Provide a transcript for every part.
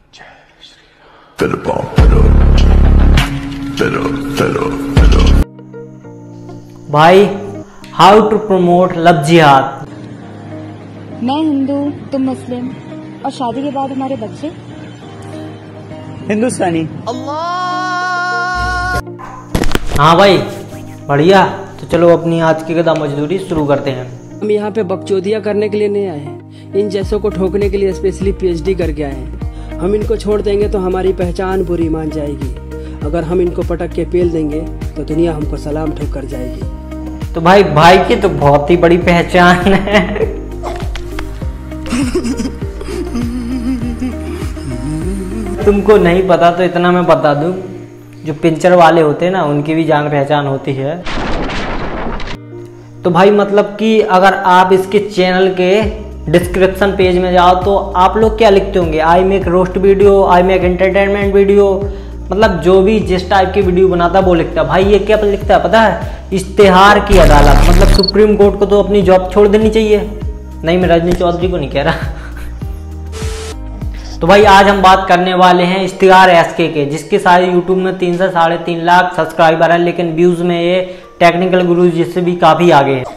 भाई, how to promote love जिहाद। मैं हिंदू, तुम मुस्लिम, और शादी के बाद हमारे बच्चे हिंदुस्तानी। हाँ भाई, बढ़िया। तो चलो अपनी आज की गधा मजदूरी शुरू करते हैं। हम यहाँ पे बकचोदियाँ करने के लिए नहीं आए हैं, इन जैसों को ठोकने के लिए स्पेशली पीएचडी करके आए हैं। हम इनको छोड़ देंगे तो हमारी पहचान बुरी मान जाएगी, अगर हम इनको पटक के पेल देंगे तो दुनिया हमको सलाम ठोक कर जाएगी। तो भाई की तो बहुत ही बड़ी पहचान है। तुमको नहीं पता तो इतना मैं बता दूं, जो पिंचर वाले होते हैं ना, उनकी भी जान पहचान होती है। तो भाई मतलब कि अगर आप इसके चैनल के डिस्क्रिप्शन पेज में जाओ तो आप लोग क्या लिखते होंगे, I make roast video, I make entertainment video, मतलब जो भी जिस टाइप की वीडियो बनाता है वो लिखता है। भाई ये क्या लिखता है पता है, इश्तेहार की अदालत। मतलब सुप्रीम कोर्ट को तो अपनी जॉब छोड़ देनी चाहिए। नहीं, मैं रजनी चौधरी को नहीं कह रहा। तो भाई आज हम बात करने वाले हैं इश्तिहार एसके के, जिसके सारे यूट्यूब में 3 से 3.5 लाख सब्सक्राइबर है, लेकिन व्यूज में ये टेक्निकल गुरु जिससे भी काफी आगे है।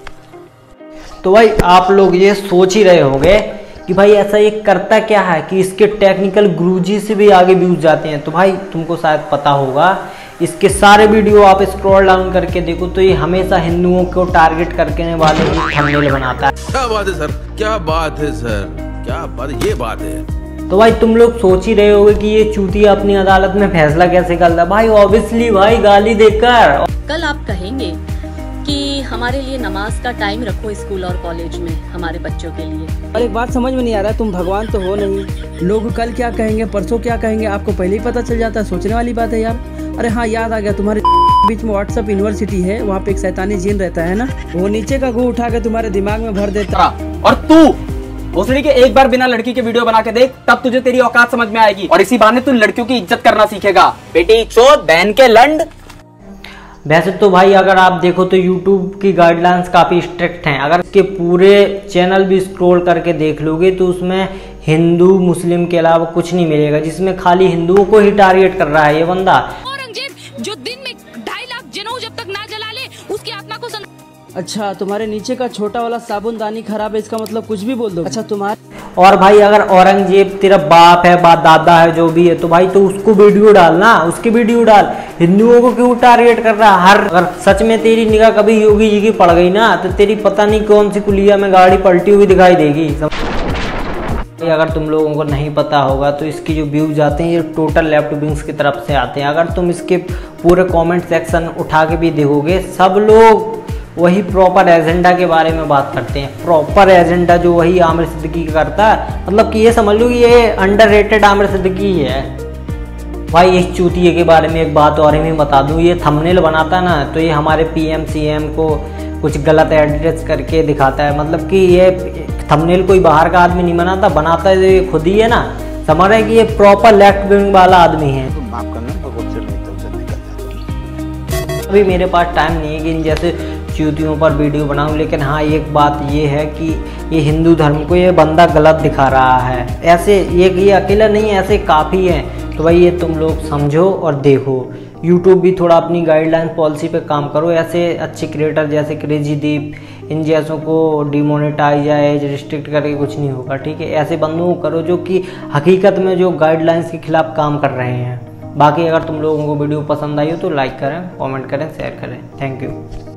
तो भाई आप लोग ये सोच ही रहे होंगे कि भाई ऐसा ये करता क्या है कि इसके टेक्निकल गुरुजी से भी आगे व्यूज जाते हैं। तो भाई तुमको शायद पता होगा, इसके सारे वीडियो आप स्क्रॉल डाउन करके देखो तो ये हमेशा हिंदुओं को टारगेट करने वाले ही थंबनेल बनाता है। क्या बात है सर, क्या बात है सर, क्या बात, ये बात है। तो भाई तुम लोग सोच ही रहे होगे कि ये चूतिया अपनी अदालत में फैसला कैसे करता है। भाई ऑब्वियसली भाई गाली देकर। कल आप कहेंगे कि हमारे लिए नमाज का टाइम रखो स्कूल और कॉलेज में हमारे बच्चों के लिए। और एक बात समझ में नहीं आ रहा है, तुम भगवान तो हो नहीं, लोग कल क्या कहेंगे परसों क्या कहेंगे आपको पहले ही पता चल जाता है। सोचने वाली बात है यार। अरे हाँ, याद आ गया, तुम्हारे बीच में व्हाट्सएप यूनिवर्सिटी है, वहाँ पे एक शैतानी जिन रहता है ना, वो नीचे का गू उठा के तुम्हारे दिमाग में भर देता। और तू भोसड़ी के एक बार बिना लड़की के वीडियो बना के देख, तब तुझे तेरी औकात समझ में आएगी, और इसी बहाने तू लड़कियों की इज्जत करना सीखेगा। बेटी चोद बहन के लंड। वैसे तो भाई अगर आप देखो तो YouTube की गाइडलाइंस काफ़ी स्ट्रिक्ट हैं। अगर इसके पूरे चैनल भी स्क्रॉल करके देख लोगे तो उसमें हिंदू मुस्लिम के अलावा कुछ नहीं मिलेगा, जिसमें खाली हिंदुओं को ही टारगेट कर रहा है ये बंदा। औरंगजेब जो दिन में 2.5 लाख जनेऊ जब तक ना जला ले उसकी आत्मा को अच्छा, तुम्हारे नीचे का छोटा वाला साबुनदानी खराब है, इसका मतलब कुछ भी बोल दो। अच्छा तुम्हारे और भाई अगर औरंगजेब तेरा बाप है, दादा है, जो भी है, तो भाई तो उसको वीडियो डालना, उसकी वीडियो डाल। हिंदुओं को क्यों टारगेट कर रहा है? अगर सच में तेरी निगाह कभी योगी जी की पड़ गई ना तो तेरी पता नहीं कौन सी कुलिया में गाड़ी पलटी हुई दिखाई देगी। अगर तुम लोगों को नहीं पता होगा तो इसकी जो व्यूज आते हैं ये टोटल लेफ्ट विंग्स की तरफ से आते हैं। अगर तुम इसके पूरे कमेंट सेक्शन उठा के भी देखोगे, सब लोग वही प्रॉपर एजेंडा के बारे में बात करते हैं। प्रॉपर एजेंडा जो वही आमिर सिद्दीकी करता है, मतलब कि ये समझ लो कि ये अंडररेटेड आमिर सिद्दीकी है। भाई इस चूतिए के बारे में एक बात और मैं बता दूं, ये थंबनेल बनाता है ना तो ये हमारे PM CM को कुछ गलत एड्रेस करके दिखाता है। मतलब कि ये थंबनेल कोई बाहर का आदमी नहीं बनाता, बनाता है ये खुद ही है ना। समझ रहे हैं कि ये प्रॉपर लेफ्ट विंग वाला आदमी है। अभी मेरे पास टाइम नहीं है कि इन जैसे चूतियों पर वीडियो बनाऊं, लेकिन हाँ एक बात ये है कि ये हिंदू धर्म को ये बंदा गलत दिखा रहा है। ऐसे ये अकेला नहीं, ऐसे काफ़ी हैं। तो भाई ये तुम लोग समझो और देखो। यूट्यूब भी थोड़ा अपनी गाइडलाइन पॉलिसी पे काम करो। ऐसे अच्छे क्रिएटर जैसे क्रेजी दीप, इन जैसों को डिमोनेटाइज या एज रिस्ट्रिक्ट करके कुछ नहीं होगा, ठीक है। ऐसे बंदों को करो जो कि हकीकत में जो गाइडलाइंस के खिलाफ काम कर रहे हैं। बाकी अगर तुम लोगों को वीडियो पसंद आई हो तो लाइक करें, कमेंट करें, शेयर करें। Thank you.